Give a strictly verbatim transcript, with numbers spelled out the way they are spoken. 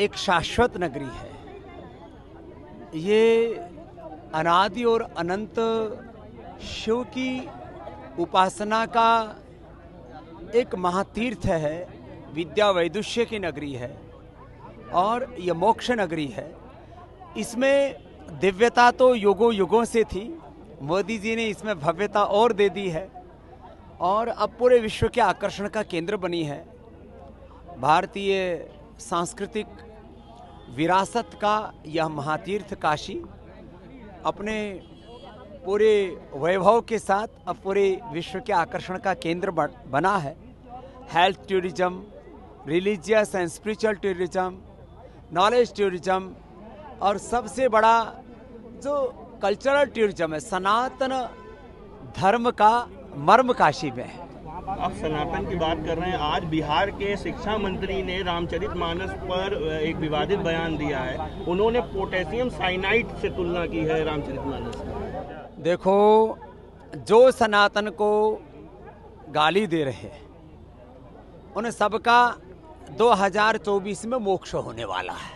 एक शाश्वत नगरी है। ये अनादि और अनंत शिव की उपासना का एक महातीर्थ है, विद्या वैदुष्य की नगरी है और यह मोक्ष नगरी है। इसमें दिव्यता तो युगों युगों से थी, मोदी जी ने इसमें भव्यता और दे दी है और अब पूरे विश्व के आकर्षण का केंद्र बनी है। भारतीय सांस्कृतिक विरासत का यह महातीर्थ काशी अपने पूरे वैभव के साथ अब पूरे विश्व के आकर्षण का केंद्र बना है। Health tourism, religious and spiritual tourism, knowledge tourism और सबसे बड़ा जो कल्चरल टूरिज्म है, सनातन धर्म का मर्म काशी में है। आप सनातन की बात कर रहे हैं। आज बिहार के शिक्षा मंत्री ने रामचरितमानस पर एक विवादित बयान दिया है। उन्होंने पोटेशियम साइनाइड से तुलना की है रामचरितमानस की। देखो, जो सनातन को गाली दे रहे हैं उन सबका दो हज़ार चौबीस में मोक्ष होने वाला है।